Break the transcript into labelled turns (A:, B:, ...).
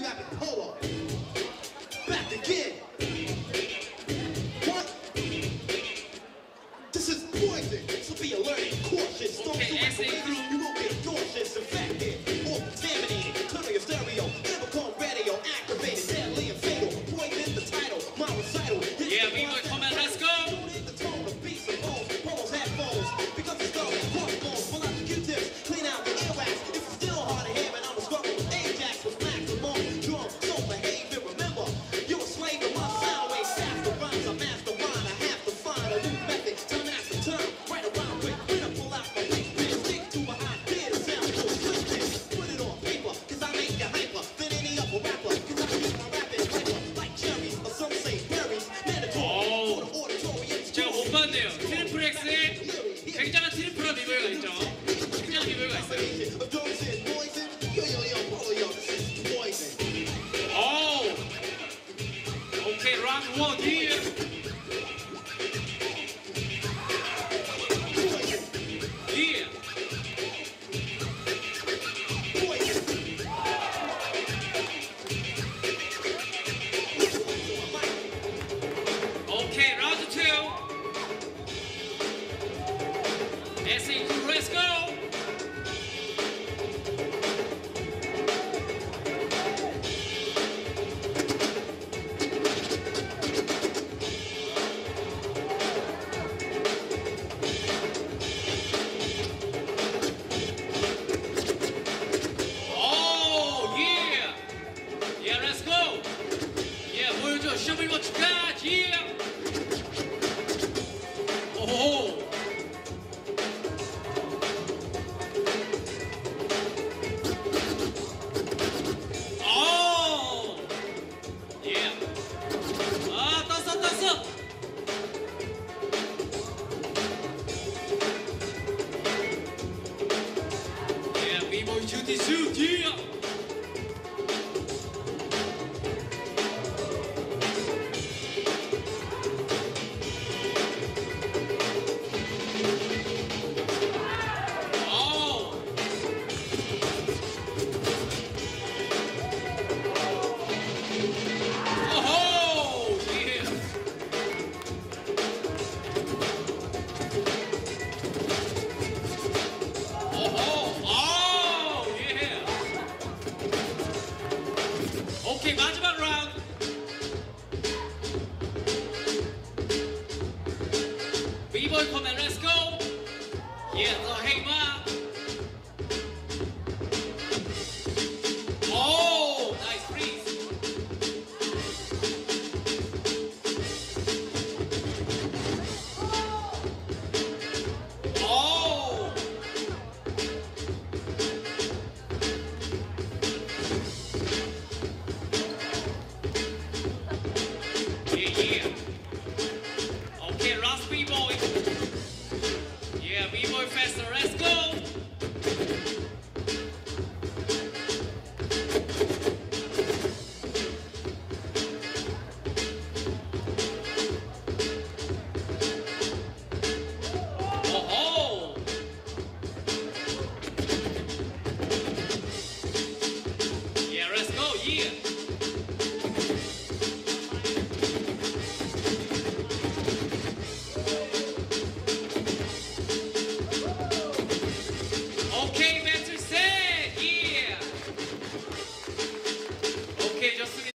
A: 트리플 X에 굉장한 트리플한 비보이가 있죠. 굉장한 비보이가 있어요. 오케이, 라운드 1 here. Okay, round 2. SA2, let's go. Oh, yeah. Yeah, let's go. Yeah, 보여줘. 쇼미 멋지까지. Yeah. Oh. Oh. Yeah. 아, 떴어. Yeah, B-boy duty suit. Yeah. 오케이, 마지막 라운드. B-boy come and let's go. Yeah, so hey ma. Oh, nice freeze. Oh. Yeah. Okay, last B-boy. Yeah, B-boy faster. Let's go. Oh. Yeah, let's go. Yeah.